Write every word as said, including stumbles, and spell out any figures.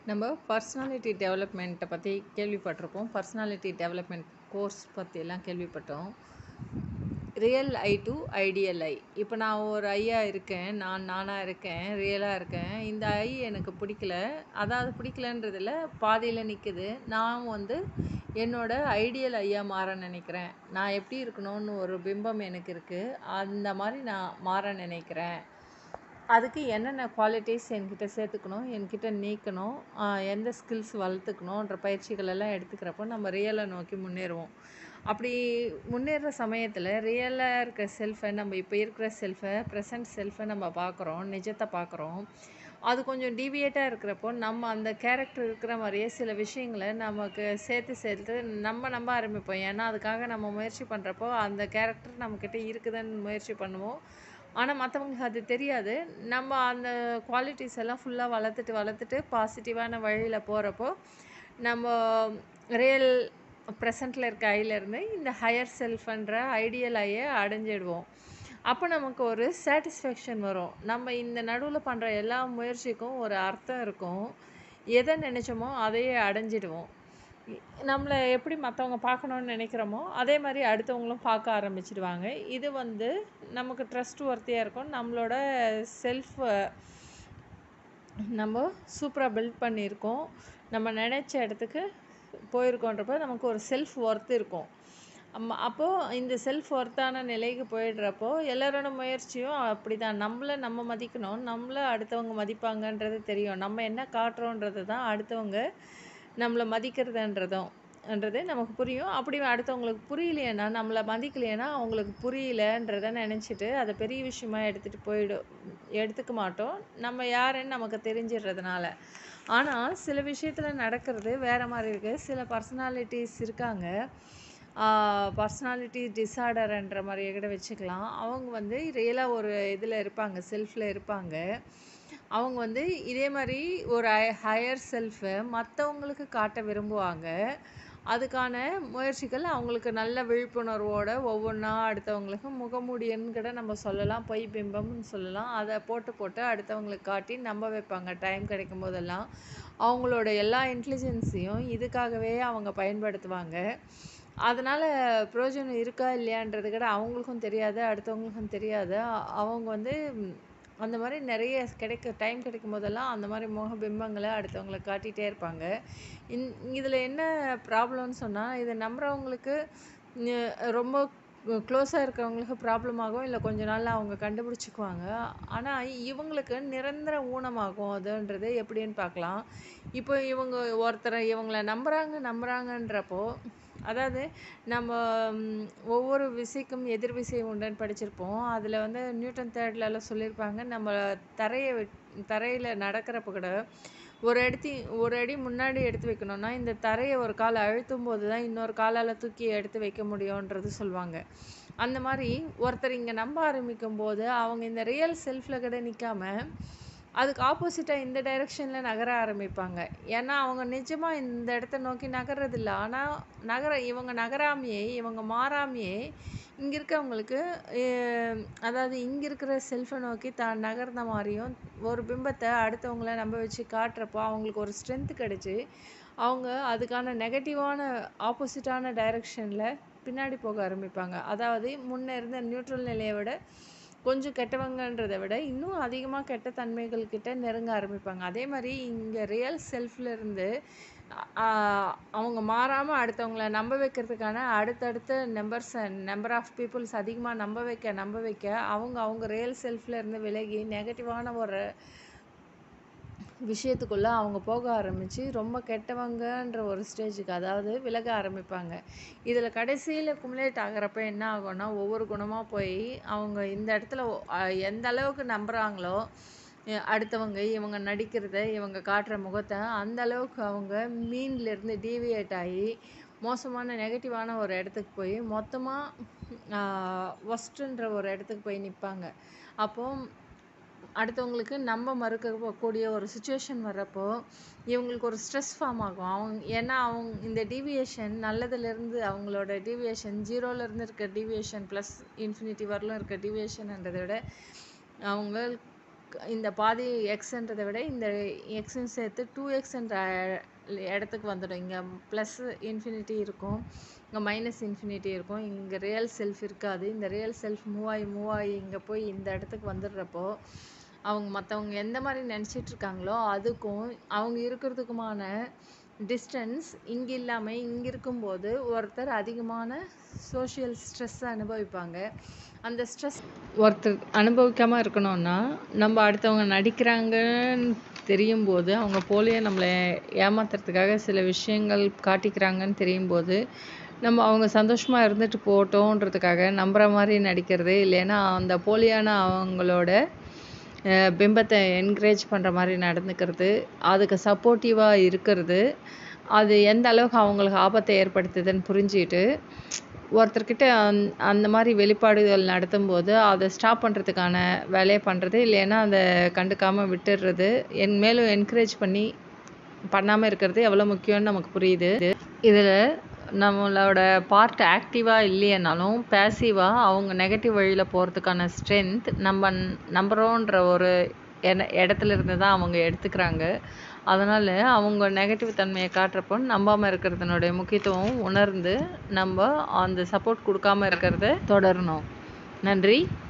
நம்ம பர்சனாலிட்டி டெவலப்மெண்ட்டை பற்றி கேள்விப்பட்டிருப்போம். பர்சனாலிட்டி டெவலப்மெண்ட் கோர்ஸ் பற்றியெல்லாம் கேள்விப்பட்டோம். Real I to ideal I. இப்போ நான் ஒரு ஐயா இருக்கேன், நான் நானாக இருக்கேன், ரியலாக இருக்கேன். இந்த ஐ எனக்கு பிடிக்கல, அதாவது பிடிக்கலன்றதில் பாதியில் நிற்குது. நான் வந்து என்னோட ஐடியல் ஐயா மாற நினைக்கிறேன். நான் எப்படி இருக்கணும்னு ஒரு பிம்பம் எனக்கு இருக்குது, அந்த மாதிரி நான் மாற நினைக்கிறேன். அதுக்கு என்னென்ன குவாலிட்டிஸ் என்கிட்ட சேர்த்துக்கணும், என்கிட்ட நீக்கணும், ஆஹ் எந்த ஸ்கில்ஸ் வளர்த்துக்கணுன்ற பயிற்சிகள் எல்லாம் எடுத்துக்கிறப்போ நம்ம ரியலை நோக்கி முன்னேறுவோம். அப்படி முன்னேற சமயத்தில் ரியலாக இருக்க செல்ஃபை, நம்ம இப்போ இருக்கிற செல்ஃபை, ப்ரெசன்ட் செல்ஃபை நம்ம பார்க்குறோம், நிஜத்தை பார்க்குறோம். அது கொஞ்சம் டீவியேட்டாக இருக்கிறப்போ நம்ம அந்த கேரக்டர் இருக்கிற மாதிரியே சில விஷயங்களை நமக்கு சேர்த்து சேர்த்து நம்ம நம்ப ஆரம்பிப்போம். ஏன்னா அதுக்காக நம்ம முயற்சி பண்ணுறப்போ அந்த கேரக்டர் நம்மக்கிட்ட இருக்குதுன்னு முயற்சி பண்ணுவோம். ஆனால் மற்றவங்களுக்கு அது தெரியாது. நம்ம அந்த குவாலிட்டிஸ் எல்லாம் ஃபுல்லாக வளர்த்துட்டு வளர்த்துட்டு பாசிட்டிவான வழியில் போகிறப்போ நம்ம ரியல் ப்ரெசண்ட்டில் இருக்க ஐலேருந்து இந்த ஹையர் செல்ஃப்ன்ற ஐடியல் ஐயை அடைஞ்சிடுவோம். அப்போ நமக்கு ஒரு சாட்டிஸ்ஃபேக்ஷன் வரும். நம்ம இந்த நடுவில் பண்ணுற எல்லா முயற்சிக்கும் ஒரு அர்த்தம் இருக்கும். எதை நினச்சோமோ அதையே அடைஞ்சிடுவோம். நம்மளை எப்படி மற்றவங்க பார்க்கணுன்னு நினைக்கிறோமோ அதே மாதிரி அடுத்தவங்களும் பார்க்க ஆரம்பிச்சிடுவாங்க. இது வந்து நமக்கு ட்ரஸ்ட் ஒர்த்தியாக இருக்கும். நம்மளோட செல்ஃப் நம்ம சூப்பராக பில்ட் பண்ணியிருக்கோம், நம்ம நினச்ச இடத்துக்கு போயிருக்கோன்றப்போ நமக்கு ஒரு செல்ஃப் ஒர்த் இருக்கும். அம் அப்போது இந்த செல்ஃப் ஒர்த்தான நிலைக்கு போயிடுறப்போ எல்லாரோட முயற்சியும் அப்படி தான். நம்மளை நம்ம மதிக்கணும், நம்மளை அடுத்தவங்க மதிப்பாங்கன்றது தெரியும். நம்ம என்ன காட்டுறோன்றது தான் அடுத்தவங்க நம்மளை மதிக்கிறதுன்றதும் ன்றது நமக்கு புரியும். அப்படி அடுத்தவங்களுக்கு புரியலையேன்னா, நம்மளை மதிக்கலையேன்னா அவங்களுக்கு புரியலன்றதை நினச்சிட்டு அதை பெரிய விஷயமா எடுத்துகிட்டு போயிடும் எடுத்துக்க மாட்டோம், நம்ம யாருன்னு நமக்கு தெரிஞ்சிடுறதுனால. ஆனால் சில விஷயத்தில் நடக்கிறது வேறு மாதிரி இருக்குது. சில பர்சனாலிட்டிஸ் இருக்காங்க, பர்சனாலிட்டி டிஸார்டர்ன்ற மாதிரியே கூட வச்சுக்கலாம். அவங்க வந்து ரியலாக ஒரு இதில் இருப்பாங்க, செல்ஃபில் இருப்பாங்க. அவங்க வந்து இதே மாதிரி ஒரு ஹையர் செல்ஃபை மற்றவங்களுக்கு காட்ட விரும்புவாங்க. அதுக்கான முயற்சிகள் அவங்களுக்கு நல்ல விழிப்புணர்வோடு ஒவ்வொன்றா அடுத்தவங்களுக்கு முகமூடியன்னு கூட நம்ம சொல்லலாம், பொய் பிம்பம்னு சொல்லலாம். அதை போட்டு போட்டு அடுத்தவங்களுக்கு காட்டி நம்ப வைப்பாங்க. டைம் கிடைக்கும் போதெல்லாம் அவங்களோட எல்லா இன்டெலிஜென்ஸையும் இதுக்காகவே அவங்க பயன்படுத்துவாங்க. அதனால் பிரயோஜனம் இருக்கா இல்லையான்றது கூட அவங்களுக்கும் தெரியாது, அடுத்தவங்களுக்கும் தெரியாது. அவங்க வந்து அந்த மாதிரி நிறைய கிடைக்க டைம் கிடைக்கும் போதெல்லாம் அந்த மாதிரி முகபிம்பங்களை அடுத்தவங்களை காட்டிகிட்டே இருப்பாங்க. இந் இதில் என்ன ப்ராப்ளம்னு சொன்னால், இதை நம்புகிறவங்களுக்கு ரொம்ப க்ளோஸாக இருக்கிறவங்களுக்கு ப்ராப்ளம் ஆகும், இல்லை கொஞ்ச நாளில் அவங்க கண்டுபிடிச்சிக்குவாங்க. ஆனால் இவங்களுக்கு நிரந்தர ஊனமாகும் அதுன்றது எப்படின்னு பார்க்கலாம். இப்போ இவங்க ஒருத்தரை இவங்களை நம்புகிறாங்க நம்புகிறாங்கன்றப்போ, அதாவது நம்ம ஒவ்வொரு விசைக்கும் எதிர் விசை உண்டுன்னு படிச்சிருப்போம். அதில் வந்து நியூட்டன் தேர்ட்லலாம் சொல்லியிருப்பாங்க, நம்ம தரையை தரையில் நடக்கிறப்ப கூட ஒரு இடத்தி ஒரு அடி முன்னாடி எடுத்து வைக்கணும்னா இந்த தரையை ஒரு காலை அழுத்தும் போது தான் இன்னொரு காலால் தூக்கி எடுத்து வைக்க முடியுன்றது சொல்லுவாங்க. அந்த மாதிரி ஒருத்தர் இங்கே நம்ப ஆரம்பிக்கும் போது அவங்க இந்த ரியல் செல்ஃபில் கூட நிற்காம அதுக்கு ஆப்போசிட்டாக இந்த டைரெக்ஷனில் நகர ஆரம்பிப்பாங்க. ஏன்னா அவங்க நிஜமாக இந்த இடத்த நோக்கி நகர்றதில்ல. ஆனால் நகர இவங்க நகராமையே, இவங்க மாறாமையே இங்கே இருக்கவங்களுக்கு, அதாவது இங்கே இருக்கிற செல்ஃபை நோக்கி தான் நகர்ந்த மாதிரியும் ஒரு பிம்பத்தை அடுத்தவங்கள நம்ப வச்சு காட்டுறப்போ அவங்களுக்கு ஒரு ஸ்ட்ரென்த்து கிடச்சி அவங்க அதுக்கான நெகட்டிவான ஆப்போசிட்டான டைரெக்ஷனில் பின்னாடி போக ஆரம்பிப்பாங்க. அதாவது முன்னே இருந்த நியூட்ரல் நிலையை விட கொஞ்சம் கெட்டவங்கன்றதை விட இன்னும் அதிகமாக கெட்ட தன்மைகள் கிட்ட நெருங்க ஆரம்பிப்பாங்க. அதே மாதிரி இங்கே ரியல் செல்ஃபில் இருந்து அவங்க மாறாமல் அடுத்தவங்கள நம்ப வைக்கிறதுக்கான அடுத்தடுத்த நம்பர்ஸ் நம்பர் ஆஃப் பீப்புள்ஸ் அதிகமாக நம்ப வைக்க நம்ப வைக்க அவங்க அவங்க ரியல் செல்ஃபில் இருந்து விலகி நெகட்டிவான ஒரு விஷயத்துக்குள்ளே அவங்க போக ஆரம்பித்து ரொம்ப கெட்டவங்கன்ற ஒரு ஸ்டேஜுக்கு, அதாவது விலக ஆரம்பிப்பாங்க. இதில் கடைசியில் குமுலேட் ஆகிறப்ப என்ன ஆகும்னா, ஒவ்வொரு குணமாக போய் அவங்க இந்த இடத்துல எந்த அளவுக்கு நம்புகிறாங்களோ அடுத்தவங்க, இவங்க நடிக்கிறத இவங்க காட்டுற முகத்தை, அந்த அளவுக்கு அவங்க மீன்லேருந்து டீவியேட் ஆகி மோசமான நெகட்டிவான ஒரு இடத்துக்கு போய் மொத்தமாக ஒஸ்ட்டுன்ற ஒரு இடத்துக்கு போய் நிற்பாங்க. அப்போது அடுத்தவங்களுக்கு நம்ப மறுக்கக்கூடிய ஒரு சுச்சுவேஷன் வர்றப்போ இவங்களுக்கு ஒரு ஸ்ட்ரெஸ் ஃபார்ம் ஆகும். அவங்க ஏன்னா அவங்க இந்த டீவியேஷன் நல்லதுலேருந்து அவங்களோட டீவியேஷன் ஜீரோலேருந்து இருக்க டீவியேஷன் ப்ளஸ் இன்ஃபினிட்டி வரலும் இருக்க டீவியேஷன்ன்றதை விட அவங்க இந்த பாதி எக்ஸ்ன்றதை விட இந்த எக்ஸையும் சேர்த்து டூ எக்ஸ்ன்ற இடத்துக்கு வந்துடும். இங்கே ப்ளஸ் இன்ஃபினிட்டி இருக்கும், இங்கே மைனஸ் இன்ஃபினிட்டி இருக்கும். இங்கே ரியல் செல்ஃப் இருக்காது. இந்த ரியல் செல்ஃப் மூவ் ஆகி மூவ் ஆகி இங்கே போய் இந்த இடத்துக்கு வந்துடுறப்போ அவங்க மற்றவங்க எந்த மாதிரி நினச்சிட்டு இருக்காங்களோ அதுக்கும் அவங்க இருக்கிறதுக்குமான டிஸ்டன்ஸ் இங்கே இல்லாமல் இங்கே இருக்கும்போது ஒருத்தர் அதிகமான சோஷியல் ஸ்ட்ரெஸ்ஸை அனுபவிப்பாங்க. அந்த ஸ்ட்ரெஸ் ஒருத்தர் அனுபவிக்காமல் இருக்கணும்னா நம்ம அடுத்தவங்க நடிக்கிறாங்கன்னு தெரியும் போது, அவங்க போலியே நம்மளை ஏமாத்துறதுக்காக சில விஷயங்கள் காட்டிக்கிறாங்கன்னு தெரியும் போது, நம்ம அவங்க சந்தோஷமாக இருந்துட்டு போட்டோன்றதுக்காக நம்புகிற மாதிரி நடிக்கிறது, இல்லைன்னா அந்த போலியான அவங்களோட பிம்பத்தை என்கரேஜ் பண்ணுற மாதிரி நடந்துக்கிறது, அதுக்கு சப்போர்ட்டிவாக இருக்கிறது, அது எந்த அளவுக்கு அவங்களுக்கு ஆபத்தை ஏற்படுத்துதுன்னு புரிஞ்சுக்கிட்டு ஒருத்தர்கிட்ட அந் அந்த மாதிரி வெளிப்பாடுகள் நடத்தும்போது அதை ஸ்டாப் பண்ணுறதுக்கான வேலையை பண்ணுறது, இல்லைன்னா அதை கண்டுக்காமல் விட்டுடுறது, என் மேலும் என்கரேஜ் பண்ணி பண்ணாமல் இருக்கிறது எவ்வளோ முக்கியம்னு நமக்கு புரியுது. இதில் நம்மளோட பார்ட் ஆக்டிவாக இல்லையனாலும் பேசிவாக அவங்க நெகட்டிவ் வழியில் போகிறதுக்கான ஸ்ட்ரென்த் நம்ம நம்புகிறோன்ற ஒரு என இடத்துல இருந்து தான் அவங்க எடுத்துக்கிறாங்க. அதனால் அவங்க நெகட்டிவ் தன்மையை காட்டுறப்போ நம்பாமல் இருக்கிறதுனுடைய முக்கியத்துவம் உணர்ந்து நம்ம அந்த சப்போர்ட் கொடுக்காமல் இருக்கிறத தொடரணும். நன்றி.